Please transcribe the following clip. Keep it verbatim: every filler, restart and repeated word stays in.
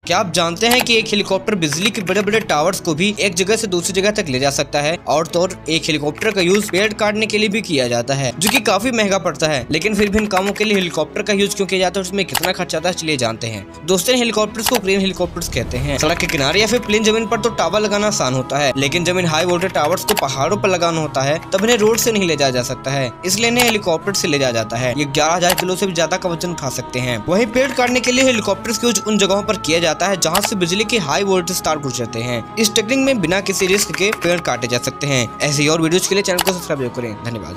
क्या आप जानते हैं कि एक हेलीकॉप्टर बिजली के बड़े बड़े टावर्स को भी एक जगह से दूसरी जगह तक ले जा सकता है। और तो और एक हेलीकॉप्टर का यूज पेड़ काटने के लिए भी किया जाता है, जो कि काफी महंगा पड़ता है। लेकिन फिर भी इन कामों के लिए हेलीकॉप्टर का यूज क्यों किया जाता है, उसमें कितना खर्चा आता है, चलिए जानते हैं। दोस्तों, हेलीकॉप्टर्स को क्रेन हेलीकॉप्टर्स कहते हैं। सड़क के किनारे या फिर प्लेन जमीन पर तो टावर लगाना आसान होता है, लेकिन जब इन हाई वोल्टेज टावर्स को पहाड़ों पर लगाना होता है तब इन्हें रोड से नहीं ले जाया जा सकता है, इसलिए इन्हें हेलीकॉप्टर से ले जाया जाता है। ये ग्यारह हजार किलो से भी ज्यादा का वजन उठा सकते हैं। वहीं पेड़ काटने के लिए हेलीकॉप्टर्स का यूज उन जगहों पर किया जाता है जहाँ से बिजली के हाई वोल्टेज तार गुजरते हैं। इस टेक्निक में बिना किसी रिस्क के पेड़ काटे जा सकते हैं। ऐसे ही और वीडियोस के लिए चैनल को सब्सक्राइब करें। धन्यवाद।